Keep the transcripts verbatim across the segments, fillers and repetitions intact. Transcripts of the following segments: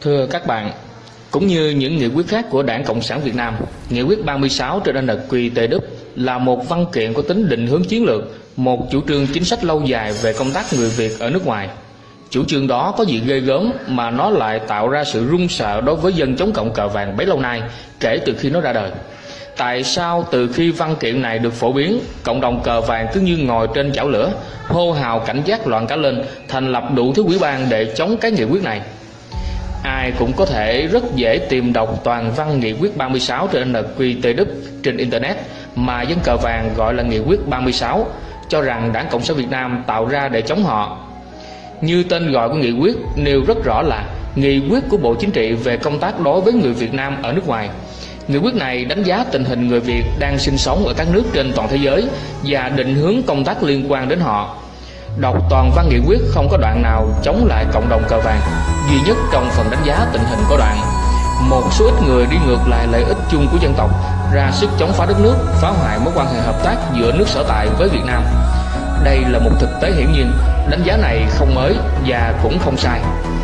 Thưa các bạn, cũng như những nghị quyết khác của Đảng Cộng sản Việt Nam, nghị quyết ba mươi sáu trên en quy tê đê là một văn kiện có tính định hướng chiến lược, một chủ trương chính sách lâu dài về công tác người Việt ở nước ngoài. Chủ trương đó có gì ghê gớm mà nó lại tạo ra sự run sợ đối với dân chống cộng cờ vàng bấy lâu nay kể từ khi nó ra đời. Tại sao từ khi văn kiện này được phổ biến, cộng đồng cờ vàng cứ như ngồi trên chảo lửa, hô hào cảnh giác loạn cả lên, thành lập đủ thứ ủy ban để chống cái nghị quyết này? Ai cũng có thể rất dễ tìm đọc toàn văn nghị quyết ba mươi sáu trên en quy tê đê trên Internet mà dân cờ vàng gọi là nghị quyết ba mươi sáu, cho rằng Đảng Cộng sản Việt Nam tạo ra để chống họ. Như tên gọi của nghị quyết nêu rất rõ là nghị quyết của Bộ Chính trị về công tác đối với người Việt Nam ở nước ngoài. Nghị quyết này đánh giá tình hình người Việt đang sinh sống ở các nước trên toàn thế giới và định hướng công tác liên quan đến họ. Đọc toàn văn nghị quyết không có đoạn nào chống lại cộng đồng cờ vàng, duy nhất trong phần đánh giá tình hình có đoạn một số ít người đi ngược lại lợi ích chung của dân tộc, ra sức chống phá đất nước, phá hoại mối quan hệ hợp tác giữa nước sở tại với Việt Nam. Đây là một thực tế hiển nhiên, đánh giá này không mới và cũng không sai.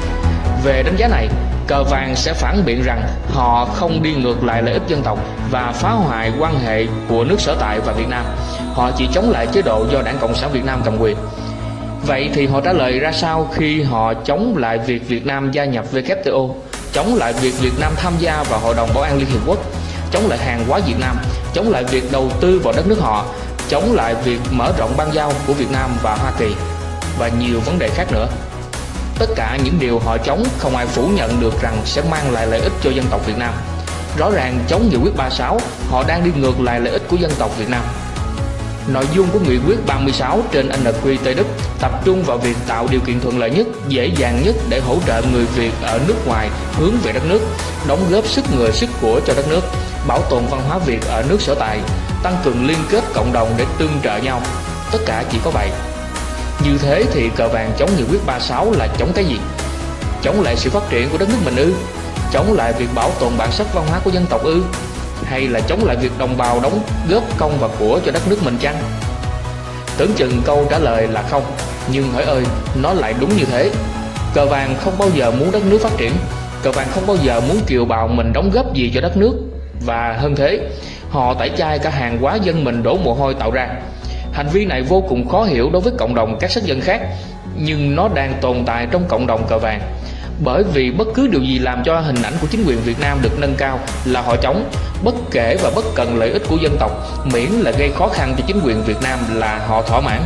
Về đánh giá này, cờ vàng sẽ phản biện rằng họ không đi ngược lại lợi ích dân tộc và phá hoại quan hệ của nước sở tại và Việt Nam. Họ chỉ chống lại chế độ do Đảng Cộng sản Việt Nam cầm quyền. Vậy thì họ trả lời ra sao khi họ chống lại việc Việt Nam gia nhập vê kép tê o, chống lại việc Việt Nam tham gia vào Hội đồng Bảo an Liên Hiệp Quốc, chống lại hàng hóa Việt Nam, chống lại việc đầu tư vào đất nước họ, chống lại việc mở rộng bang giao của Việt Nam và Hoa Kỳ, và nhiều vấn đề khác nữa? Tất cả những điều họ chống không ai phủ nhận được rằng sẽ mang lại lợi ích cho dân tộc Việt Nam. Rõ ràng chống nghị quyết ba mươi sáu, họ đang đi ngược lại lợi ích của dân tộc Việt Nam. Nội dung của nghị quyết ba mươi sáu trên en quy tê đê tập trung vào việc tạo điều kiện thuận lợi nhất, dễ dàng nhất để hỗ trợ người Việt ở nước ngoài hướng về đất nước, đóng góp sức người sức của cho đất nước, bảo tồn văn hóa Việt ở nước sở tại, tăng cường liên kết cộng đồng để tương trợ nhau. Tất cả chỉ có vậy. Như thế thì cờ vàng chống nghị quyết ba mươi sáu là chống cái gì? Chống lại sự phát triển của đất nước mình ư? Chống lại việc bảo tồn bản sắc văn hóa của dân tộc ư? Hay là chống lại việc đồng bào đóng góp công và của cho đất nước mình chăng? Tưởng chừng câu trả lời là không, nhưng hỡi ơi, nó lại đúng như thế. Cờ vàng không bao giờ muốn đất nước phát triển, cờ vàng không bao giờ muốn kiều bào mình đóng góp gì cho đất nước. Và hơn thế, họ tẩy chay cả hàng hóa dân mình đổ mồ hôi tạo ra. Hành vi này vô cùng khó hiểu đối với cộng đồng các sắc dân khác, nhưng nó đang tồn tại trong cộng đồng cờ vàng. Bởi vì bất cứ điều gì làm cho hình ảnh của chính quyền Việt Nam được nâng cao là họ chống, bất kể và bất cần lợi ích của dân tộc, miễn là gây khó khăn cho chính quyền Việt Nam là họ thỏa mãn.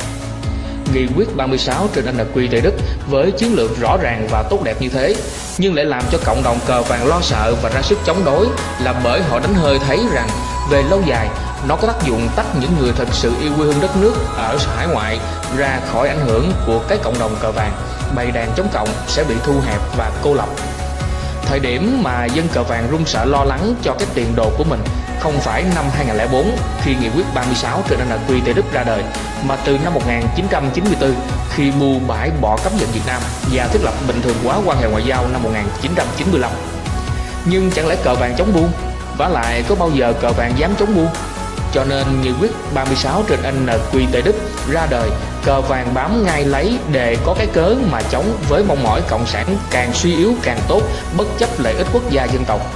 Nghị quyết ba mươi sáu trên en quy tê đê với chiến lược rõ ràng và tốt đẹp như thế, nhưng lại làm cho cộng đồng cờ vàng lo sợ và ra sức chống đối là bởi họ đánh hơi thấy rằng về lâu dài nó có tác dụng tách những người thật sự yêu quê hương đất nước ở hải ngoại ra khỏi ảnh hưởng của cái cộng đồng cờ vàng. Bầy đàn chống cộng sẽ bị thu hẹp và cô lập. Thời điểm mà dân cờ vàng run sợ lo lắng cho cái tiền đồ của mình không phải năm hai nghìn không trăm lẻ bốn khi nghị quyết ba mươi sáu trên en quy tê đê ra đời, mà từ năm một nghìn chín trăm chín mươi tư khi Mưu bãi bỏ cấm vận Việt Nam và thiết lập bình thường hóa quan hệ ngoại giao năm một nghìn chín trăm chín mươi lăm. Nhưng chẳng lẽ cờ vàng chống buôn? Vả lại có bao giờ cờ vàng dám chống buôn? Cho nên nghị quyết ba mươi sáu trên en quy tê đê ra đời, cờ vàng bám ngay lấy để có cái cớ mà chống, với mong mỏi cộng sản càng suy yếu càng tốt, bất chấp lợi ích quốc gia dân tộc.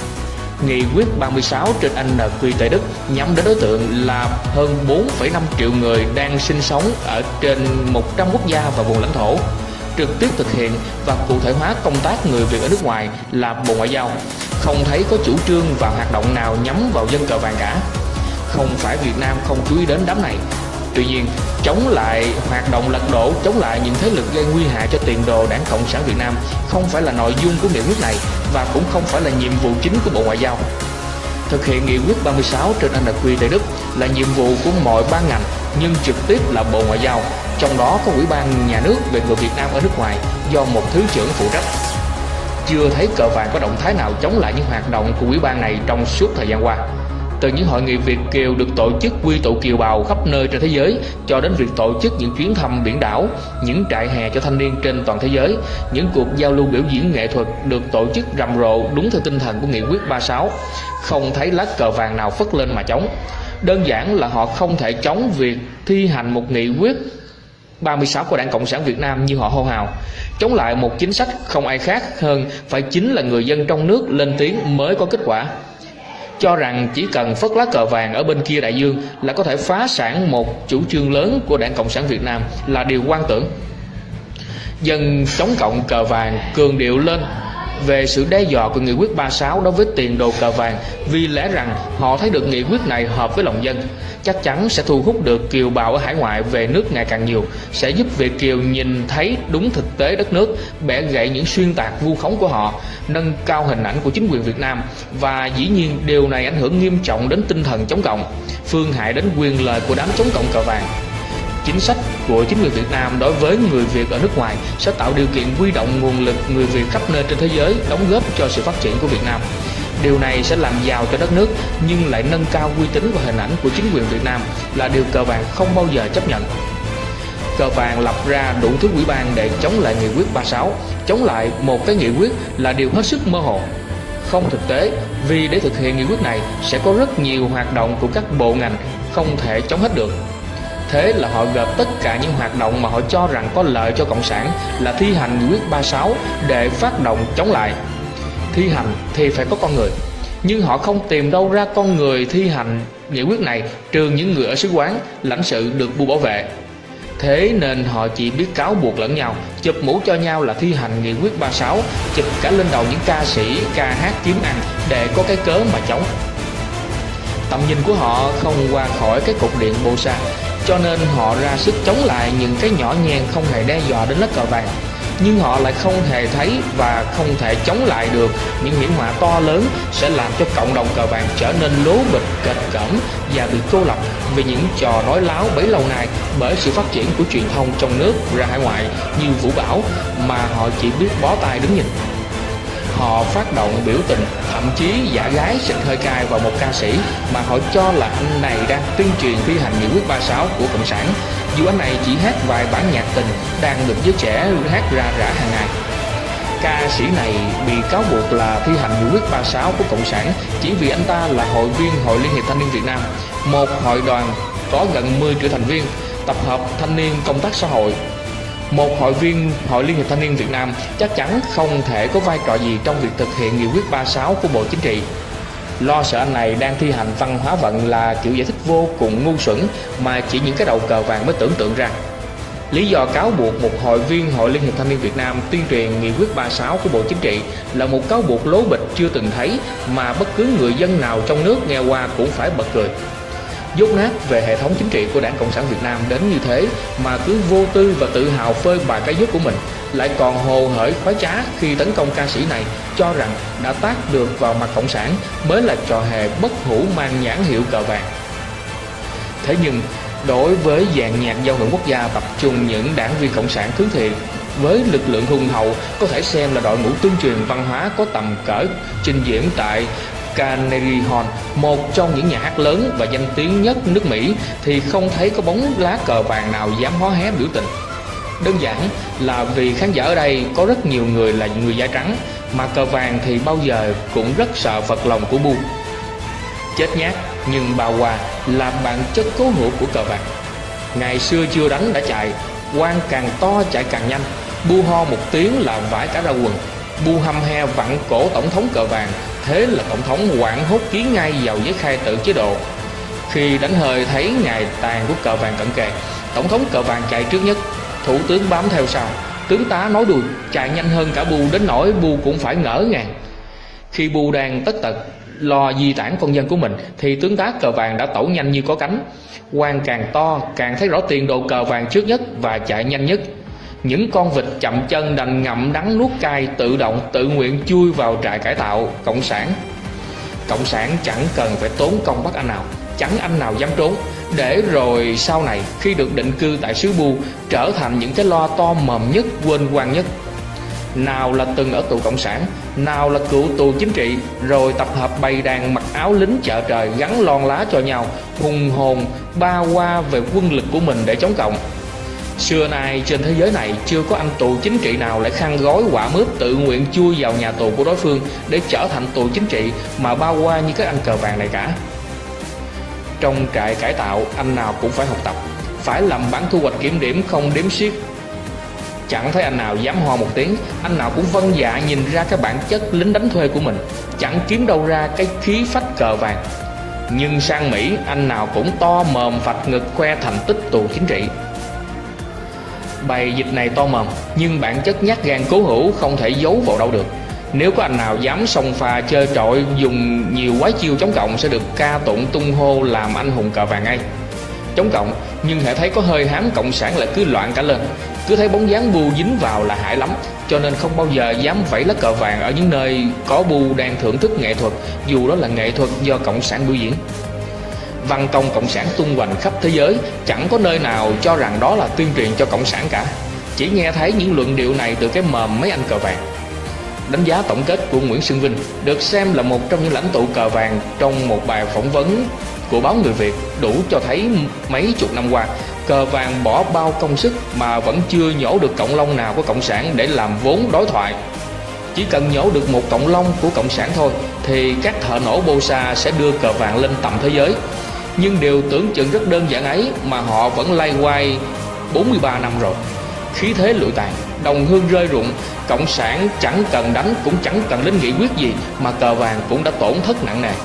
Nghị quyết ba mươi sáu trên en quy tê đê nhắm đến đối tượng là hơn bốn phẩy năm triệu người đang sinh sống ở trên một trăm quốc gia và vùng lãnh thổ. Trực tiếp thực hiện và cụ thể hóa công tác người Việt ở nước ngoài là Bộ Ngoại giao. Không thấy có chủ trương và hoạt động nào nhắm vào dân cờ vàng cả. Không phải Việt Nam không chú ý đến đám này. Tuy nhiên, chống lại hoạt động lật đổ, chống lại những thế lực gây nguy hại cho tiền đồ Đảng Cộng sản Việt Nam không phải là nội dung của nghị quyết này và cũng không phải là nhiệm vụ chính của Bộ Ngoại giao. Thực hiện nghị quyết ba mươi sáu trên en quy tê đê là nhiệm vụ của mọi ban ngành, nhưng trực tiếp là Bộ Ngoại giao, trong đó có Ủy ban Nhà nước về người Việt Nam ở nước ngoài do một thứ trưởng phụ trách. Chưa thấy cờ vàng có động thái nào chống lại những hoạt động của ủy ban này trong suốt thời gian qua. Từ những hội nghị Việt Kiều được tổ chức quy tụ kiều bào khắp nơi trên thế giới, cho đến việc tổ chức những chuyến thăm biển đảo, những trại hè cho thanh niên trên toàn thế giới, những cuộc giao lưu biểu diễn nghệ thuật được tổ chức rầm rộ đúng theo tinh thần của nghị quyết ba mươi sáu, không thấy lá cờ vàng nào phất lên mà chống. Đơn giản là họ không thể chống việc thi hành một nghị quyết ba mươi sáu của Đảng Cộng sản Việt Nam như họ hô hào. Chống lại một chính sách không ai khác hơn phải chính là người dân trong nước lên tiếng mới có kết quả. Cho rằng chỉ cần phất lá cờ vàng ở bên kia đại dương là có thể phá sản một chủ trương lớn của Đảng Cộng sản Việt Nam là điều hoang tưởng. Dân chống cộng cờ vàng cường điệu lên về sự đe dọa của nghị quyết ba mươi sáu đối với tiền đồ cờ vàng, vì lẽ rằng họ thấy được nghị quyết này hợp với lòng dân, chắc chắn sẽ thu hút được kiều bào ở hải ngoại về nước ngày càng nhiều, sẽ giúp Việt kiều nhìn thấy đúng thực tế đất nước, bẻ gãy những xuyên tạc vu khống của họ, nâng cao hình ảnh của chính quyền Việt Nam, và dĩ nhiên điều này ảnh hưởng nghiêm trọng đến tinh thần chống cộng, phương hại đến quyền lợi của đám chống cộng cờ vàng. Chính sách của chính quyền Việt Nam đối với người Việt ở nước ngoài sẽ tạo điều kiện huy động nguồn lực người Việt khắp nơi trên thế giới đóng góp cho sự phát triển của Việt Nam. Điều này sẽ làm giàu cho đất nước nhưng lại nâng cao uy tín và hình ảnh của chính quyền Việt Nam, là điều cờ vàng không bao giờ chấp nhận. Cờ vàng lập ra đủ thứ ủy ban để chống lại nghị quyết ba mươi sáu. Chống lại một cái nghị quyết là điều hết sức mơ hồ, không thực tế, vì để thực hiện nghị quyết này sẽ có rất nhiều hoạt động của các bộ ngành không thể chống hết được. Thế là họ gộp tất cả những hoạt động mà họ cho rằng có lợi cho Cộng sản là thi hành nghị quyết ba mươi sáu để phát động chống lại. Thi hành thì phải có con người, nhưng họ không tìm đâu ra con người thi hành nghị quyết này trừ những người ở sứ quán, lãnh sự được bu bảo vệ. Thế nên họ chỉ biết cáo buộc lẫn nhau, chụp mũ cho nhau là thi hành nghị quyết ba mươi sáu, chụp cả lên đầu những ca sĩ ca hát kiếm ăn để có cái cớ mà chống. Tầm nhìn của họ không qua khỏi cái cột điện bô sa, cho nên họ ra sức chống lại những cái nhỏ nhen không hề đe dọa đến lá cờ vàng. Nhưng họ lại không hề thấy và không thể chống lại được những hiểm họa to lớn sẽ làm cho cộng đồng cờ vàng trở nên lố bịch, kệch cỡm và bị cô lập vì những trò nói láo bấy lâu nay, bởi sự phát triển của truyền thông trong nước ra hải ngoại như vũ bão mà họ chỉ biết bó tay đứng nhìn. Họ phát động biểu tình, thậm chí giả gái xịt hơi cay vào một ca sĩ mà họ cho là anh này đang tuyên truyền thi hành nghị quyết ba mươi sáu của Cộng sản, dù anh này chỉ hát vài bản nhạc tình đang được giới trẻ hát ra rã hàng ngày. Ca sĩ này bị cáo buộc là thi hành nghị quyết ba mươi sáu của Cộng sản chỉ vì anh ta là hội viên Hội Liên hiệp Thanh niên Việt Nam, một hội đoàn có gần mười triệu thành viên, tập hợp thanh niên công tác xã hội. Một hội viên Hội Liên hiệp Thanh niên Việt Nam chắc chắn không thể có vai trò gì trong việc thực hiện nghị quyết ba mươi sáu của Bộ Chính trị. Lo sợ anh này đang thi hành văn hóa vận là kiểu giải thích vô cùng ngu xuẩn mà chỉ những cái đầu cờ vàng mới tưởng tượng ra. Lý do cáo buộc một hội viên Hội Liên hiệp Thanh niên Việt Nam tuyên truyền nghị quyết ba mươi sáu của Bộ Chính trị là một cáo buộc lố bịch chưa từng thấy mà bất cứ người dân nào trong nước nghe qua cũng phải bật cười. Dốt nát về hệ thống chính trị của Đảng Cộng sản Việt Nam đến như thế mà cứ vô tư và tự hào phơi bày cái dốt của mình, lại còn hồ hởi khoái trá khi tấn công ca sĩ này, cho rằng đã tát được vào mặt Cộng sản mới là trò hề bất hủ mang nhãn hiệu cờ vàng. Thế nhưng đối với dàn nhạc giao hưởng quốc gia tập trung những đảng viên Cộng sản hướng thiện với lực lượng hùng hậu có thể xem là đội ngũ tuyên truyền văn hóa có tầm cỡ trình diễn tại Carnegie Hall, một trong những nhà hát lớn và danh tiếng nhất nước Mỹ, thì không thấy có bóng lá cờ vàng nào dám hó hé biểu tình. Đơn giản là vì khán giả ở đây có rất nhiều người là người da trắng, mà cờ vàng thì bao giờ cũng rất sợ phật lòng của bu. Chết nhát, nhưng Bà Hòa là bản chất cố hữu của cờ vàng. Ngày xưa chưa đánh đã chạy, quan càng to chạy càng nhanh, bu ho một tiếng là vãi cả ra quần. Bu hăm he vặn cổ tổng thống cờ vàng, thế là tổng thống hoảng hốt ký ngay vào giấy khai tử chế độ. Khi đánh hơi thấy ngày tàn của cờ vàng cận kề, tổng thống cờ vàng chạy trước nhất, thủ tướng bám theo sau, tướng tá nói đùi chạy nhanh hơn cả Bu đến nỗi Bu cũng phải ngỡ ngàng. Khi Bu đang tất tật lo di tản con dân của mình thì tướng tá cờ vàng đã tẩu nhanh như có cánh. Quan càng to càng thấy rõ tiền đồ cờ vàng trước nhất và chạy nhanh nhất. Những con vịt chậm chân đành ngậm đắng nuốt cay tự động tự nguyện chui vào trại cải tạo Cộng sản. Cộng sản chẳng cần phải tốn công bắt anh nào, chẳng anh nào dám trốn, để rồi sau này khi được định cư tại xứ Bu trở thành những cái lo to mồm nhất, quên quan nhất. Nào là từng ở tù Cộng sản, nào là cựu tù chính trị, rồi tập hợp bầy đàn mặc áo lính chợ trời gắn lon lá cho nhau, hùng hồn ba qua về quân lực của mình để chống cộng. Xưa nay trên thế giới này chưa có anh tù chính trị nào lại khăn gói quả mướp tự nguyện chui vào nhà tù của đối phương để trở thành tù chính trị mà bao qua như các anh cờ vàng này cả. Trong trại cải tạo anh nào cũng phải học tập, phải làm bản thu hoạch kiểm điểm không đếm xiết. Chẳng thấy anh nào dám ho một tiếng, anh nào cũng vâng dạ nhìn ra cái bản chất lính đánh thuê của mình, chẳng kiếm đâu ra cái khí phách cờ vàng. Nhưng sang Mỹ, anh nào cũng to mồm phạch ngực khoe thành tích tù chính trị. Bày dịch này to mồm, nhưng bản chất nhát gan cố hữu không thể giấu vào đâu được. Nếu có anh nào dám xông pha chơi trội dùng nhiều quái chiêu chống cộng sẽ được ca tụng tung hô làm anh hùng cờ vàng ngay. Chống cộng, nhưng hễ thấy có hơi hám cộng sản lại cứ loạn cả lên, cứ thấy bóng dáng Bu dính vào là hại lắm, cho nên không bao giờ dám vẫy lá cờ vàng ở những nơi có Bu đang thưởng thức nghệ thuật, dù đó là nghệ thuật do cộng sản biểu diễn. Văn công cộng sản tung hoành khắp thế giới, chẳng có nơi nào cho rằng đó là tuyên truyền cho cộng sản cả. Chỉ nghe thấy những luận điệu này từ cái mồm mấy anh cờ vàng. Đánh giá tổng kết của Nguyễn Xuân Vinh, được xem là một trong những lãnh tụ cờ vàng trong một bài phỏng vấn của báo Người Việt, đủ cho thấy mấy chục năm qua, cờ vàng bỏ bao công sức mà vẫn chưa nhổ được cọng lông nào của cộng sản để làm vốn đối thoại. Chỉ cần nhổ được một cọng lông của cộng sản thôi thì các thợ nổ bô sa sẽ đưa cờ vàng lên tầm thế giới. Nhưng điều tưởng chừng rất đơn giản ấy mà họ vẫn lay hoay bốn mươi ba năm rồi. Khí thế lụi tàn, đồng hương rơi rụng, cộng sản chẳng cần đánh cũng chẳng cần đến nghị quyết gì mà cờ vàng cũng đã tổn thất nặng nề.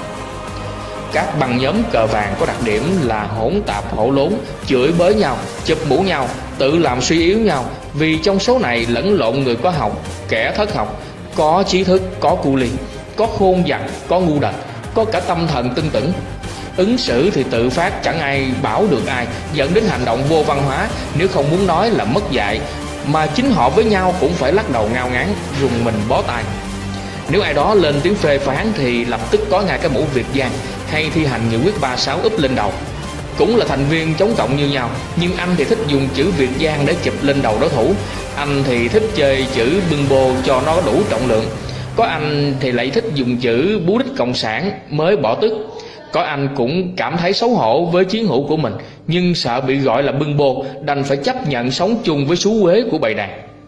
Các băng nhóm cờ vàng có đặc điểm là hỗn tạp hổ lốn, chửi bới nhau, chụp mũ nhau, tự làm suy yếu nhau, vì trong số này lẫn lộn người có học, kẻ thất học, có trí thức, có cu ly, có khôn vặt, có ngu đần, có cả tâm thần tưng tửng. Ứng xử thì tự phát, chẳng ai bảo được ai, dẫn đến hành động vô văn hóa, nếu không muốn nói là mất dạy, mà chính họ với nhau cũng phải lắc đầu ngao ngán, rùng mình bó tay. Nếu ai đó lên tiếng phê phán thì lập tức có ngay cái mũ Việt Giang hay thi hành nghị quyết ba mươi sáu úp lên đầu. Cũng là thành viên chống cộng như nhau, nhưng anh thì thích dùng chữ Việt Giang để chụp lên đầu đối thủ, anh thì thích chơi chữ bưng bô cho nó đủ trọng lượng, có anh thì lại thích dùng chữ bú đích cộng sản mới bỏ tức. Có anh cũng cảm thấy xấu hổ với chiến hữu của mình, nhưng sợ bị gọi là bưng bô, đành phải chấp nhận sống chung với xú uế của bầy đàn.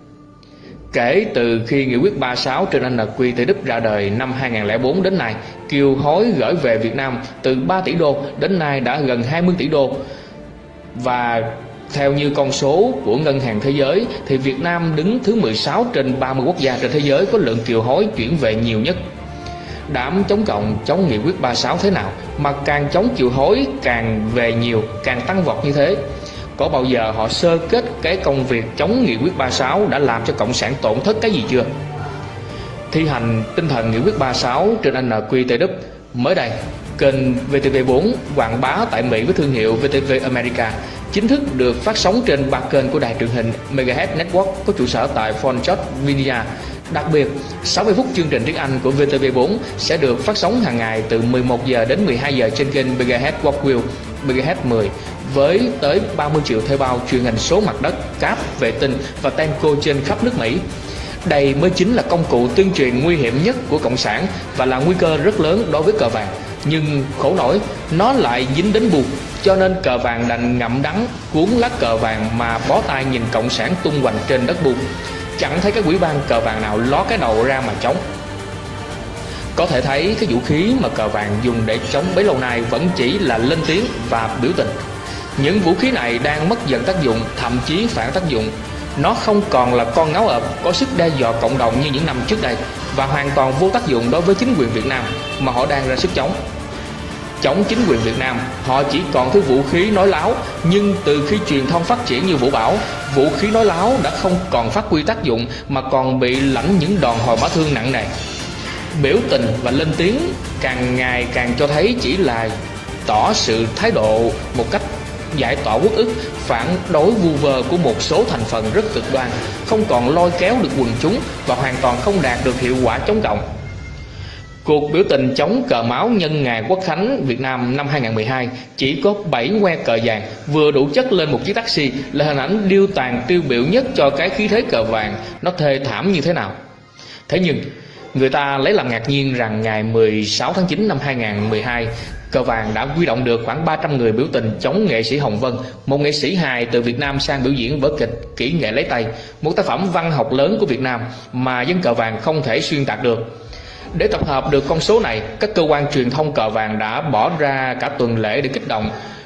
Kể từ khi nghị quyết ba mươi sáu trên en quy tê đê ra đời năm hai nghìn không trăm lẻ bốn đến nay, kiều hối gửi về Việt Nam từ ba tỷ đô đến nay đã gần hai mươi tỷ đô. Và theo như con số của Ngân hàng Thế giới thì Việt Nam đứng thứ mười sáu trên ba mươi quốc gia trên thế giới có lượng kiều hối chuyển về nhiều nhất. Đám chống cộng chống nghị quyết ba mươi sáu thế nào mà càng chống kiều hối càng về nhiều, càng tăng vọt như thế? Có bao giờ họ sơ kết cái công việc chống nghị quyết ba mươi sáu đã làm cho cộng sản tổn thất cái gì chưa? Thi hành tinh thần nghị quyết ba mươi sáu trên en quy tê đê. Mới đây, kênh vê tê vê bốn quảng bá tại Mỹ với thương hiệu vê tê vê America chính thức được phát sóng trên ba kênh của đài truyền hình Megahertz Network có trụ sở tại Fort George, Virginia. Đặc biệt, sáu mươi phút chương trình tiếng Anh của vê tê vê bốn sẽ được phát sóng hàng ngày từ mười một giờ đến mười hai giờ trên kênh Megahertz Walkview Megahertz mười, với tới ba mươi triệu thuê bao truyền hình số mặt đất, cáp, vệ tinh và Tenco trên khắp nước Mỹ. Đây mới chính là công cụ tuyên truyền nguy hiểm nhất của cộng sản và là nguy cơ rất lớn đối với cờ vàng. Nhưng khổ nổi, nó lại dính đến Bu, cho nên cờ vàng đành ngậm đắng cuốn lá cờ vàng mà bó tay nhìn cộng sản tung hoành trên đất Bu. Chẳng thấy cái quỹ ban cờ vàng nào ló cái đầu ra mà chống. Có thể thấy cái vũ khí mà cờ vàng dùng để chống bấy lâu nay vẫn chỉ là lên tiếng và biểu tình. Những vũ khí này đang mất dần tác dụng, thậm chí phản tác dụng. Nó không còn là con ngáo ợp có sức đe dọa cộng đồng như những năm trước đây, và hoàn toàn vô tác dụng đối với chính quyền Việt Nam mà họ đang ra sức chống. Chống chính quyền Việt Nam, họ chỉ còn thứ vũ khí nói láo, nhưng từ khi truyền thông phát triển như Vũ Bảo, vũ khí nói láo đã không còn phát huy tác dụng mà còn bị lãnh những đòn hồi bá thương nặng nề. Biểu tình và lên tiếng càng ngày càng cho thấy chỉ là tỏ sự thái độ một cách giải tỏa uất ức, phản đối vu vơ của một số thành phần rất cực đoan, không còn lôi kéo được quần chúng và hoàn toàn không đạt được hiệu quả chống cộng. Cuộc biểu tình chống cờ máu nhân ngày Quốc khánh Việt Nam năm hai nghìn không trăm mười hai chỉ có bảy ngoe cờ vàng vừa đủ chất lên một chiếc taxi là hình ảnh điêu tàn tiêu biểu nhất cho cái khí thế cờ vàng nó thê thảm như thế nào. Thế nhưng người ta lấy làm ngạc nhiên rằng ngày mười sáu tháng chín năm hai nghìn không trăm mười hai, cờ vàng đã huy động được khoảng ba trăm người biểu tình chống nghệ sĩ Hồng Vân, một nghệ sĩ hài từ Việt Nam sang biểu diễn vở kịch Kỹ nghệ lấy tay, một tác phẩm văn học lớn của Việt Nam mà dân cờ vàng không thể xuyên tạc được. Để tập hợp được con số này, các cơ quan truyền thông cờ vàng đã bỏ ra cả tuần lễ để kích động.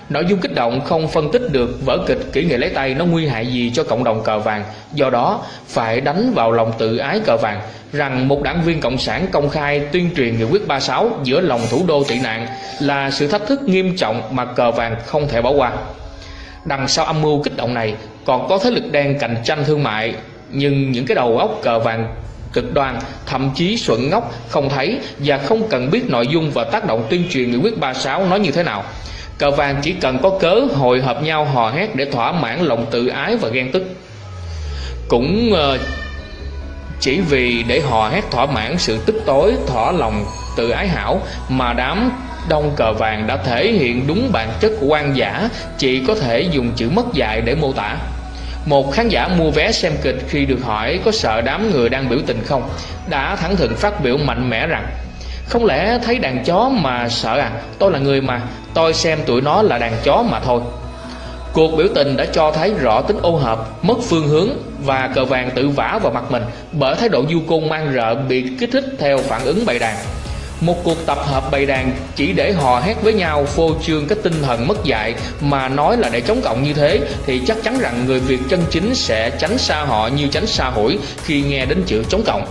Nội dung kích động không phân tích được vở kịch kỹ nghệ lấy tay nó nguy hại gì cho cộng đồng cờ vàng, do đó phải đánh vào lòng tự ái cờ vàng rằng một đảng viên cộng sản công khai tuyên truyền nghị quyết ba mươi sáu giữa lòng thủ đô tị nạn là sự thách thức nghiêm trọng mà cờ vàng không thể bỏ qua. Đằng sau âm mưu kích động này còn có thế lực đen cạnh tranh thương mại, nhưng những cái đầu óc cờ vàng cực đoan, thậm chí xuẩn ngốc, không thấy và không cần biết nội dung và tác động tuyên truyền nghị quyết ba mươi sáu nói như thế nào. Cờ vàng chỉ cần có cớ hội hợp nhau hò hét để thỏa mãn lòng tự ái và ghen tức. Cũng uh, chỉ vì để hò hét thỏa mãn sự tức tối, thỏa lòng tự ái hảo mà đám đông cờ vàng đã thể hiện đúng bản chất của quan giả, chỉ có thể dùng chữ mất dạy để mô tả. Một khán giả mua vé xem kịch khi được hỏi có sợ đám người đang biểu tình không, đã thẳng thừng phát biểu mạnh mẽ rằng: không lẽ thấy đàn chó mà sợ à, tôi là người mà, tôi xem tụi nó là đàn chó mà thôi. Cuộc biểu tình đã cho thấy rõ tính ô hợp, mất phương hướng và cờ vàng tự vả vào mặt mình bởi thái độ du côn man rợ bị kích thích theo phản ứng bầy đàn. Một cuộc tập hợp bầy đàn chỉ để hò hét với nhau phô trương cái tinh thần mất dạy mà nói là để chống cộng như thế thì chắc chắn rằng người Việt chân chính sẽ tránh xa họ như tránh xa hủi khi nghe đến chữ chống cộng.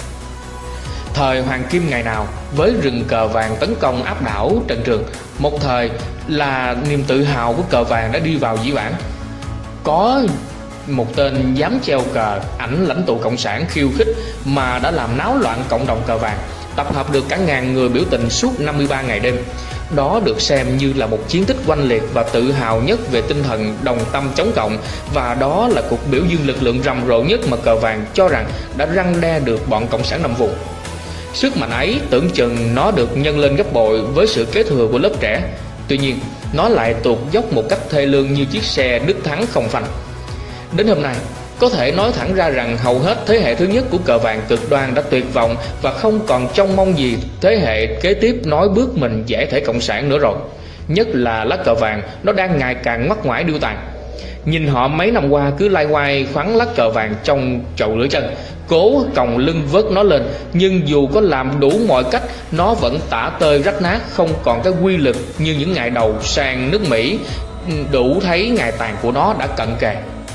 Thời hoàng kim ngày nào với rừng cờ vàng tấn công áp đảo trận trường, một thời là niềm tự hào của cờ vàng đã đi vào dĩ vãng. Có một tên dám treo cờ ảnh lãnh tụ cộng sản khiêu khích mà đã làm náo loạn cộng đồng cờ vàng, tập hợp được cả ngàn người biểu tình suốt năm mươi ba ngày đêm. Đó được xem như là một chiến tích oanh liệt và tự hào nhất về tinh thần đồng tâm chống cộng, và đó là cuộc biểu dương lực lượng rầm rộ nhất mà cờ vàng cho rằng đã răn đe được bọn cộng sản nằm vùng. Sức mạnh ấy tưởng chừng nó được nhân lên gấp bội với sự kế thừa của lớp trẻ. Tuy nhiên, nó lại tụt dốc một cách thê lương như chiếc xe đứt thắng không phanh. Đến hôm nay, có thể nói thẳng ra rằng hầu hết thế hệ thứ nhất của cờ vàng cực đoan đã tuyệt vọng và không còn trông mong gì thế hệ kế tiếp nói bước mình giải thể cộng sản nữa rồi. Nhất là lá cờ vàng, nó đang ngày càng ngoắt ngoải điêu tàn. Nhìn họ mấy năm qua cứ lai hoai khoắn lá cờ vàng trong chậu rửa chân, cố còng lưng vớt nó lên, nhưng dù có làm đủ mọi cách, nó vẫn tả tơi rách nát, không còn cái quy lực như những ngày đầu sang nước Mỹ. Đủ thấy ngày tàn của nó đã cận kề.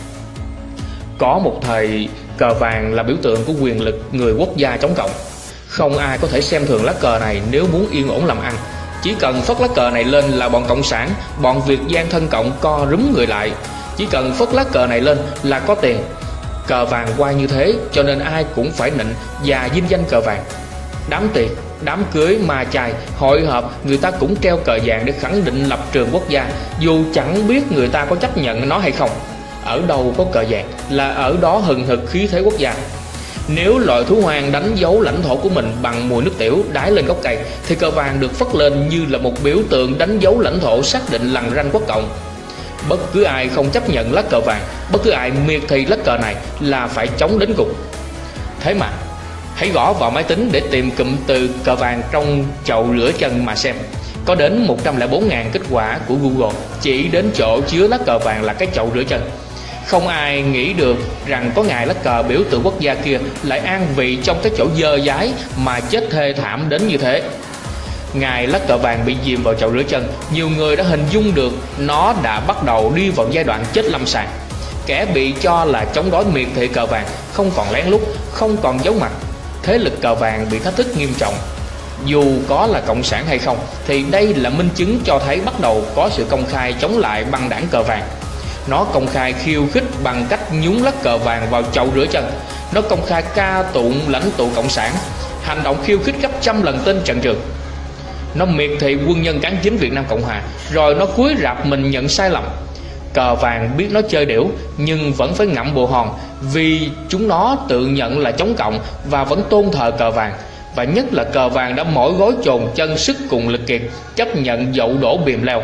Có một thời, cờ vàng là biểu tượng của quyền lực người quốc gia chống cộng. Không ai có thể xem thường lá cờ này nếu muốn yên ổn làm ăn. Chỉ cần phất lá cờ này lên là bọn cộng sản, bọn Việt gian thân cộng co rúm người lại. Chỉ cần phất lá cờ này lên là có tiền. Cờ vàng quay như thế cho nên ai cũng phải nịnh và vinh danh cờ vàng. Đám tiệc, đám cưới, ma chài, hội họp, người ta cũng treo cờ vàng để khẳng định lập trường quốc gia, dù chẳng biết người ta có chấp nhận nó hay không. Ở đâu có cờ vàng là ở đó hừng hực khí thế quốc gia. Nếu loại thú hoang đánh dấu lãnh thổ của mình bằng mùi nước tiểu đái lên gốc cây, thì cờ vàng được phất lên như là một biểu tượng đánh dấu lãnh thổ, xác định lằn ranh quốc cộng. Bất cứ ai không chấp nhận lá cờ vàng, bất cứ ai miệt thị lá cờ này là phải chống đến cùng. Thế mà hãy gõ vào máy tính để tìm cụm từ cờ vàng trong chậu rửa chân mà xem. Có đến một trăm lẻ bốn nghìn kết quả của Google chỉ đến chỗ chứa lá cờ vàng là cái chậu rửa chân. Không ai nghĩ được rằng có ngày lá cờ biểu tượng quốc gia kia lại an vị trong cái chỗ dơ dái mà chết thê thảm đến như thế. Ngày lá cờ vàng bị dìm vào chậu rửa chân, nhiều người đã hình dung được nó đã bắt đầu đi vào giai đoạn chết lâm sàng. Kẻ bị cho là chống đối miệt thị cờ vàng không còn lén lút, không còn giấu mặt. Thế lực cờ vàng bị thách thức nghiêm trọng. Dù có là cộng sản hay không, thì đây là minh chứng cho thấy bắt đầu có sự công khai chống lại băng đảng cờ vàng. Nó công khai khiêu khích bằng cách nhúng lá cờ vàng vào chậu rửa chân. Nó công khai ca tụng lãnh tụ cộng sản, hành động khiêu khích gấp trăm lần tên trận trường. Nó miệt thị quân nhân cán chính Việt Nam Cộng Hòa, rồi nó cúi rạp mình nhận sai lầm. Cờ vàng biết nó chơi điểu nhưng vẫn phải ngậm bồ hòn, vì chúng nó tự nhận là chống cộng và vẫn tôn thờ cờ vàng. Và nhất là cờ vàng đã mỏi gối chồn chân sức cùng lực kiệt, chấp nhận dậu đổ bìm leo.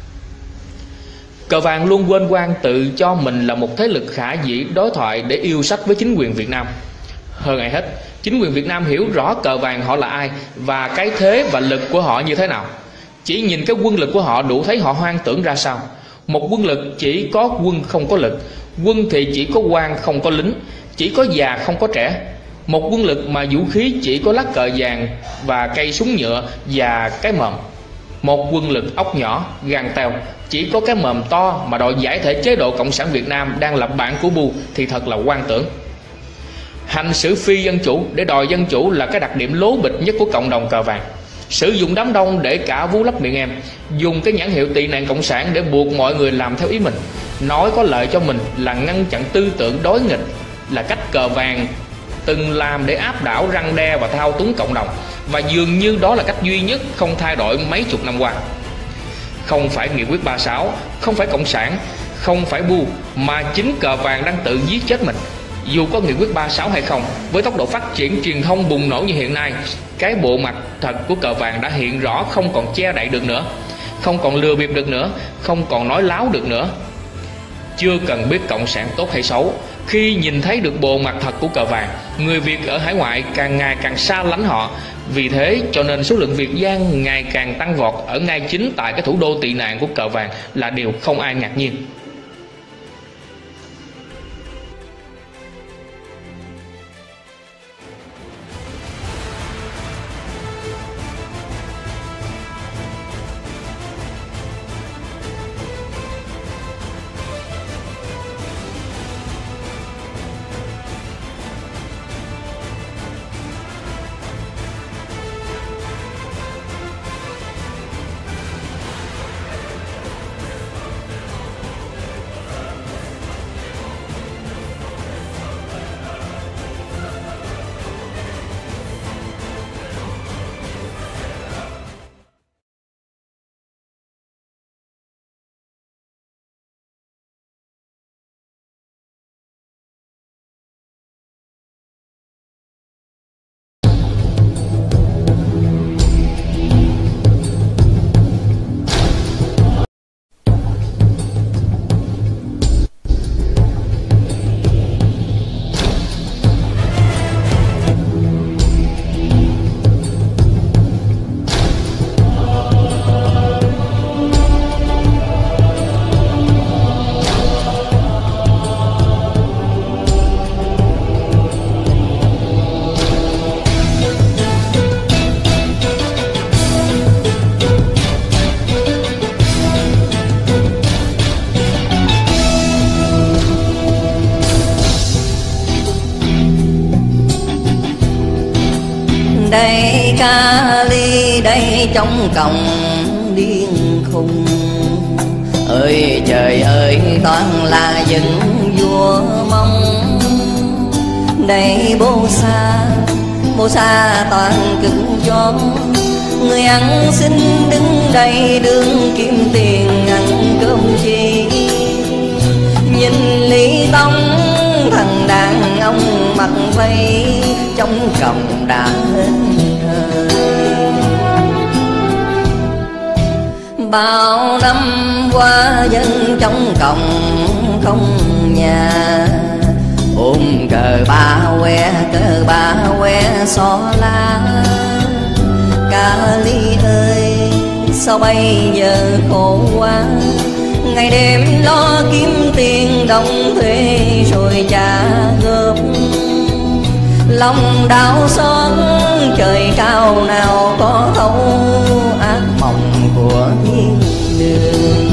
Cờ vàng luôn quên quan tự cho mình là một thế lực khả dĩ đối thoại để yêu sách với chính quyền Việt Nam. Hơn ai hết, chính quyền Việt Nam hiểu rõ cờ vàng họ là ai và cái thế và lực của họ như thế nào. Chỉ nhìn cái quân lực của họ đủ thấy họ hoang tưởng ra sao. Một quân lực chỉ có quân không có lực, quân thì chỉ có quan không có lính, chỉ có già không có trẻ. Một quân lực mà vũ khí chỉ có lá cờ vàng và cây súng nhựa và cái mồm. Một quân lực ốc nhỏ, gan teo, chỉ có cái mồm to mà đòi giải thể chế độ Cộng sản Việt Nam đang là bạn của Bu thì thật là quan tưởng. Hành xử phi dân chủ để đòi dân chủ là cái đặc điểm lố bịch nhất của cộng đồng cờ vàng. Sử dụng đám đông để cả vú lấp miệng em, dùng cái nhãn hiệu tị nạn cộng sản để buộc mọi người làm theo ý mình, nói có lợi cho mình là ngăn chặn tư tưởng đối nghịch, là cách cờ vàng từng làm để áp đảo, răn đe và thao túng cộng đồng, và dường như đó là cách duy nhất không thay đổi mấy chục năm qua. Không phải nghị quyết ba mươi sáu, không phải cộng sản, không phải Bu, mà chính cờ vàng đang tự giết chết mình. Dù có nghị quyết ba mươi sáu hay không, với tốc độ phát triển truyền thông bùng nổ như hiện nay, cái bộ mặt thật của cờ vàng đã hiện rõ, không còn che đậy được nữa, không còn lừa bịp được nữa, không còn nói láo được nữa. Chưa cần biết cộng sản tốt hay xấu, khi nhìn thấy được bộ mặt thật của cờ vàng, người Việt ở hải ngoại càng ngày càng xa lánh họ. Vì thế cho nên số lượng Việt gian ngày càng tăng vọt ở ngay chính tại cái thủ đô tị nạn của cờ vàng là điều không ai ngạc nhiên. Đây ca ly đây trong còng điên khùng, ơi trời ơi toàn là dân vua mong. Đây bố xa bố xa toàn cứng gió, người ăn xin đứng đây đương kiếm tiền ăn cơm chi. Nhìn Lý Tông thằng đàn ông mặc vây trong còng đã hết thời. Bao năm qua dân trong còng không nhà, ôm cờ ba que cờ ba que xó lá. Ca Ly ơi sao bây giờ khổ quá, ngày đêm lo kiếm tiền đồng thuê rồi trả góp. Lòng đau xót trời cao nào có thấu, ác mộng của thiên đường.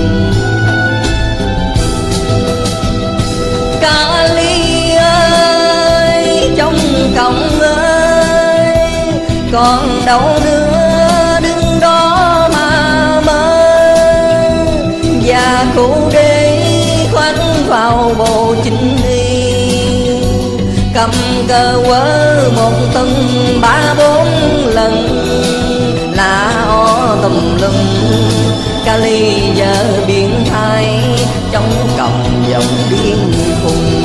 Ca Ly ơi trong còng ơi, còn đâu nữa đứng đó mà mơ. Và cụ đế khoác vào bộ chính y, cầm cờ quơ một tuần ba bốn lần là o tùm lum. Ca Ly giờ biến thái trong còng dòng điên khùng.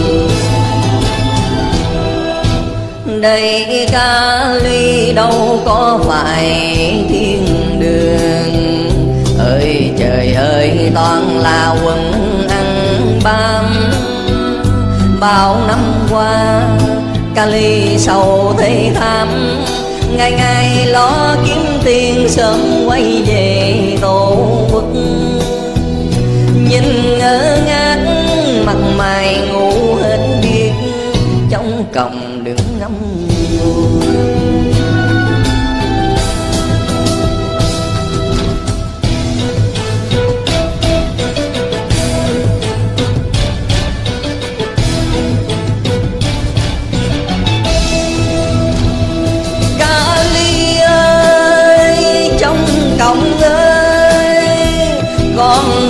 Đây Ca Ly đâu có phải thiên đường, ơi trời ơi toàn là quần ăn bám. Bao năm qua Ca Ly sầu thế tham, ngày ngày lo kiếm tiền sớm quay về tổ quốc. Nhìn ngơ ngác mặt mày ngủ hết điếc, trong còng đứng ngắm ngùi.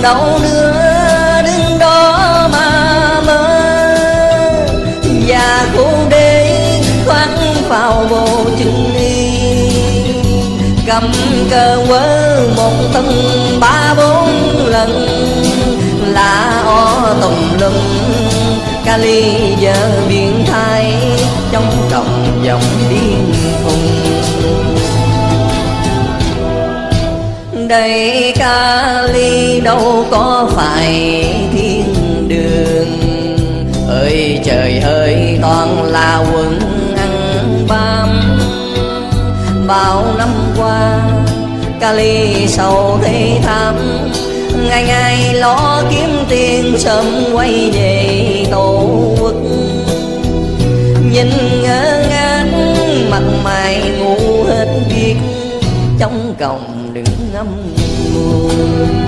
đâu nữa, đứng đó mà mơ. Và cô đế khoác vào bộ chừng y, cầm cờ quơ một thân ba bốn lần, là o tùm lum Cali giờ biến thái trong đồng dòng điên khùng. Đây Cali đâu có phải thiên đường, ơi trời ơi toàn là quần ăn bám. Bao năm qua Cali sầu thế thảm, ngày ngày lo kiếm tiền sớm quay về tổ quốc. Nhìn ngơ ngác mặt mày ngu hết việc, trong còng đứng ngâm ngùi.